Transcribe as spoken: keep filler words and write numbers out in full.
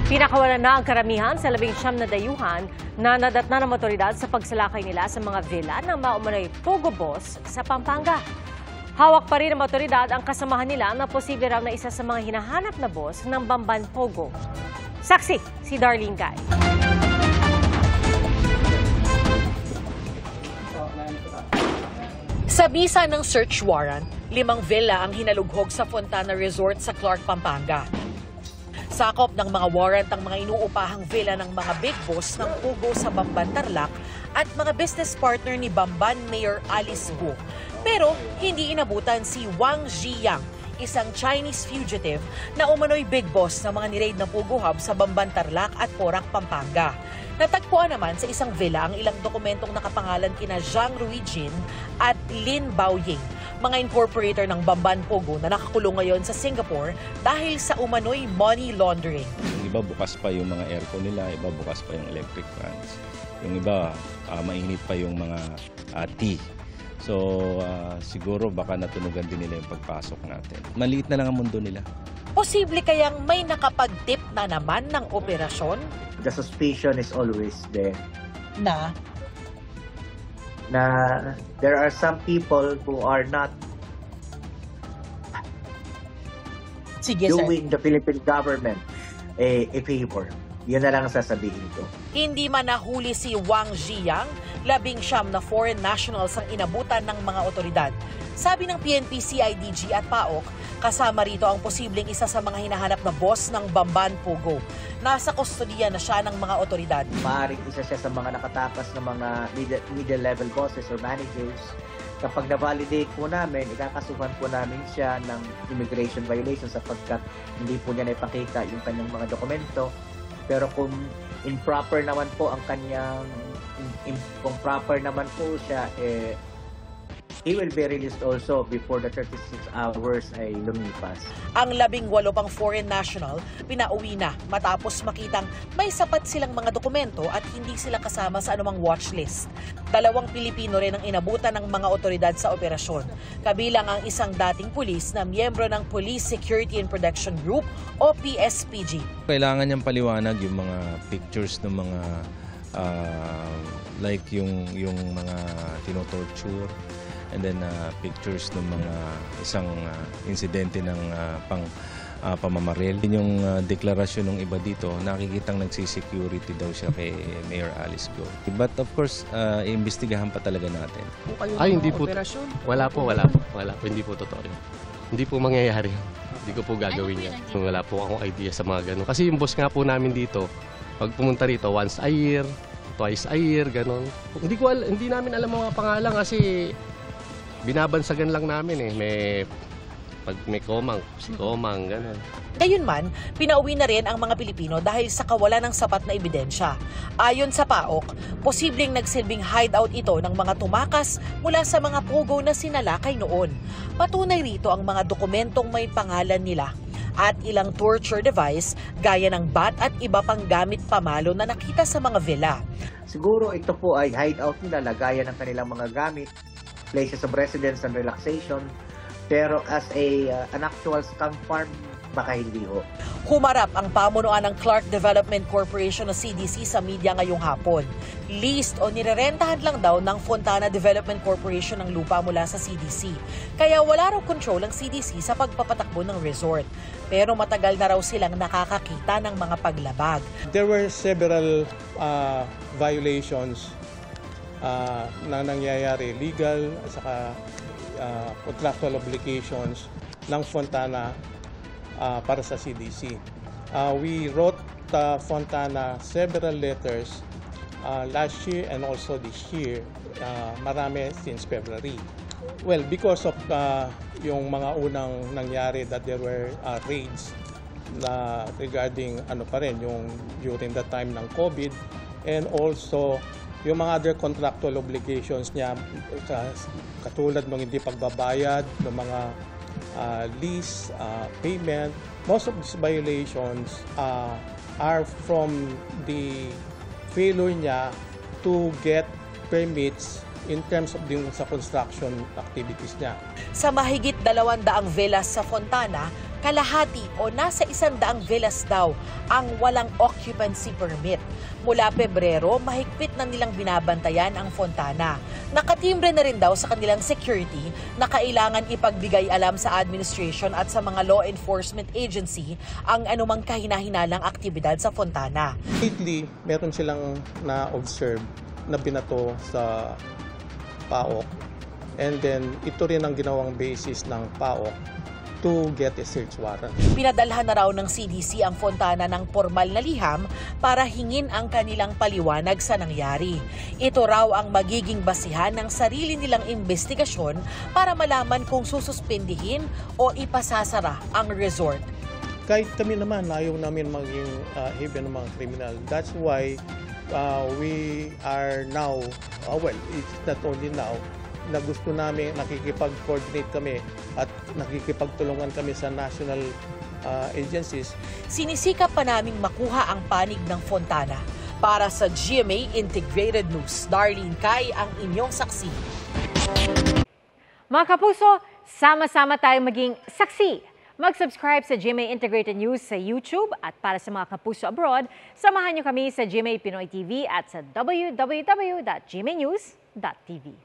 Pinakawalan na ang karamihan sa labing siyam na dayuhan na nadatna ng motoridad sa pagsalakay nila sa mga villa ng maumano'y Pogo Boss sa Pampanga. Hawak pa rin ng motoridad ang kasamahan nila na posible raw na isa sa mga hinahanap na boss ng Bamban Pogo. Saksi, si Darlene Guy. Sa bisa ng search warrant, limang villa ang hinalughog sa Fontana Resort sa Clark, Pampanga. Sakop ng mga warrant ang mga inuupahang villa ng mga big boss ng Pogo sa Bamban, Tarlac at mga business partner ni Bamban Mayor Alice Go. Pero hindi inabutan si Wang Ziyang, isang Chinese fugitive na umano'y big boss ng mga niraid na Pogo Hub sa Bamban, Tarlac at Porac, Pampanga. Natagpuan naman sa isang villa ang ilang dokumentong nakapangalan kina Zhang Ruijin at Lin Baoying, mga incorporator ng Bamban Pogo na nakakulong ngayon sa Singapore dahil sa umano'y money laundering. Yung iba bukas pa yung mga aircon nila, iba bukas pa yung electric fans. Yung iba uh, mainit pa yung mga uh, tea. So uh, siguro baka natunugan din nila yung pagpasok natin. Maliit na lang ang mundo nila. Posible kayang may nakapag-tip na naman ng operasyon? The suspicion is always there. Na? Na there are some people who are not Sige, doing sir. the Philippine government a, a favor. Yun na lang sasabihin ko. Hindi man nahuli si Wang Ziyang, labing siyam na foreign nationals ang inabutan ng mga otoridad. Sabi ng P N P, C I D G at PAOK, kasama rito ang posibleng isa sa mga hinahanap na boss ng Bamban Pogo. Nasa kustodiya na siya ng mga otoridad. Maaaring isa siya sa mga nakatakas ng mga middle-level bosses or managers. Kapag na-validate po namin, ikakasuhan po namin siya ng immigration violation sapagkat hindi po niya naipakita yung kanyang mga dokumento. Pero kung improper naman po ang kanyang, kung proper naman po siya, eh, he will be released also before the thirty-six hours ay lumipas. Ang labing walo pang foreign national, pinauwi na matapos makitang may sapat silang mga dokumento at hindi sila kasama sa anumang watchlist. Dalawang Pilipino rin ang inabutan ng mga otoridad sa operasyon. Kabilang ang isang dating pulis na miyembro ng Police Security and Protection Group o P S P G. Kailangan niyang paliwanag yung mga pictures ng mga uh, like yung, yung mga tinotorture. And then uh, pictures ng mga isang uh, insidente ng uh, pang uh, pamamaril. Yung uh, deklarasyon ng iba dito, nakikitang nagsisecurity daw siya kay Mayor Alice Go. But of course, uh, iimbestigahan pa talaga natin. Ay, hindi po. Wala po, wala po. Wala po, hindi po totoo yun. Hindi po mangyayari. Hindi ko po gagawin yan. Wala po akong idea sa mga ganun. Kasi yung boss nga po namin dito, pag pumunta rito once a year, twice a year, ganun. Hindi ko al- hindi namin alam mga pangalan kasi binabansagan lang namin eh. May, pag may komang, si komang, gano'n. Gayunman, pinauwi na rin ang mga Pilipino dahil sa kawalan ng sapat na ebidensya. Ayon sa PAOK, posibleng nagsilbing hideout ito ng mga tumakas mula sa mga Pogo na sinalakay noon. Patunay rito ang mga dokumentong may pangalan nila at ilang torture device gaya ng bat at iba pang gamit pamalo na nakita sa mga villa. Siguro ito po ay hideout nila, lagayan ng kanilang mga gamit, places of residence and relaxation, pero as a uh, an actual skunk farm, baka hindi ho. Humarap ang pamunuan ng Clark Development Corporation o C D C sa media ngayong hapon. Leased o nirerentahan lang daw ng Fontana Development Corporation ang lupa mula sa C D C. Kaya wala raw control ang C D C sa pagpapatakbo ng resort. Pero matagal na raw silang nakakakita ng mga paglabag. There were several uh, violations Uh, na nangyayari, legal at saka uh, contractual obligations ng Fontana uh, para sa C D C. Uh, we wrote uh, Fontana several letters uh, last year and also this year, uh, marami since February. Well, because of uh, yung mga unang nangyari that there were uh, raids na regarding ano pa rin, yung during the time ng COVID, and also yung mga other contractual obligations niya, katulad ng hindi pagbabayad ng mga uh, lease, uh, payment. Most of these violations uh, are from the failure niya to get permits in terms of yung sa construction activities niya. Sa mahigit dalawandaang villas sa Fontana, kalahati o nasa isandaang villas daw ang walang occupancy permit. Mula Pebrero, mahigpit na nilang binabantayan ang Fontana. Nakatimbre na rin daw sa kanilang security na kailangan ipagbigay alam sa administration at sa mga law enforcement agency ang anumang kahinahinalang aktibidad sa Fontana. Lately, meron silang na-observe na binato sa P A O K. And then, ito rin ang ginawang basis ng P A O K to get a search warrant. Pinadalhan na raw ng C D C ang Fontana ng formal na liham para hingin ang kanilang paliwanag sa nangyari. Ito raw ang magiging basihan ng sarili nilang investigasyon para malaman kung sususpindihin o ipasasara ang resort. Kahit kami naman, ayaw namin maging uh, haven ng mga kriminal. That's why uh, we are now, uh, well, it's not only now, na gusto namin nakikipag-coordinate kami at nakikipagtulungan kami sa national uh, agencies. Sinisikap pa naming makuha ang panig ng Fontana. Para sa G M A Integrated News, Darlene Kai ang inyong saksi. Mga kapuso, sama-sama tayong maging saksi. Mag-subscribe sa G M A Integrated News sa YouTube at para sa mga kapuso abroad, samahan niyo kami sa G M A Pinoy T V at sa w w w dot g m a news dot t v.